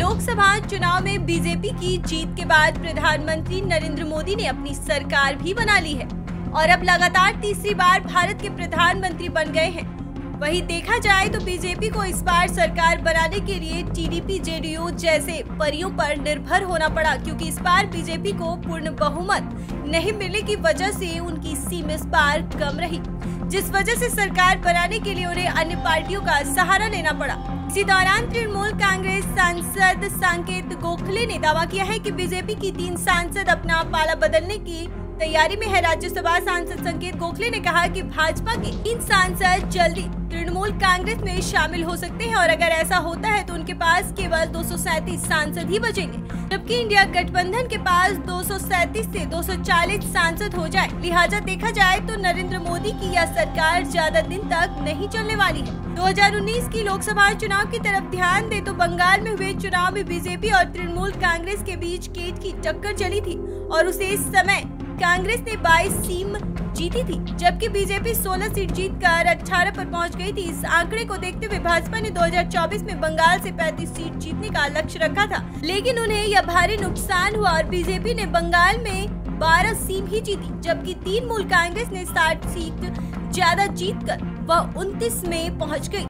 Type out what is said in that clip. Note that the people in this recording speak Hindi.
लोकसभा चुनाव में बीजेपी की जीत के बाद प्रधानमंत्री नरेंद्र मोदी ने अपनी सरकार भी बना ली है और अब लगातार तीसरी बार भारत के प्रधानमंत्री बन गए हैं। वहीं देखा जाए तो बीजेपी को इस बार सरकार बनाने के लिए टीडीपी, जेडीयू जैसे परियों पर निर्भर होना पड़ा, क्योंकि इस बार बीजेपी को पूर्ण बहुमत नहीं मिलने की वजह से उनकी सीट इस बार कम रही, जिस वजह से सरकार बनाने के लिए उन्हें अन्य पार्टियों का सहारा लेना पड़ा। इसी दौरान तृणमूल कांग्रेस सांसद संकेत गोखले ने दावा किया है कि बीजेपी की 3 सांसद अपना पाला बदलने की तैयारी में है। राज्यसभा सांसद संकेत गोखले ने कहा कि भाजपा के 3 सांसद जल्दी तृणमूल कांग्रेस में शामिल हो सकते हैं और अगर ऐसा होता है तो उनके पास केवल 237 सांसद ही बचेंगे, जबकि इंडिया गठबंधन के पास 237 से 240 सांसद हो जाए। लिहाजा देखा जाए तो नरेंद्र मोदी की यह सरकार ज्यादा दिन तक नहीं चलने वाली है। 2019 की लोकसभा चुनाव की तरफ ध्यान दे तो बंगाल में हुए चुनाव में बीजेपी और तृणमूल कांग्रेस के बीच कीट की टक्कर चली थी और उसे इस समय कांग्रेस ने 22 सीट जीती थी, जबकि बीजेपी 16 सीट जीतकर 18 पर पहुंच गई थी। इस आंकड़े को देखते हुए भाजपा ने 2024 में बंगाल से 35 सीट जीतने का लक्ष्य रखा था, लेकिन उन्हें यह भारी नुकसान हुआ और बीजेपी ने बंगाल में 12 सीट ही जीती, जबकि तृणमूल कांग्रेस ने 60 सीट ज्यादा जीतकर वह 29 में पहुंच गई।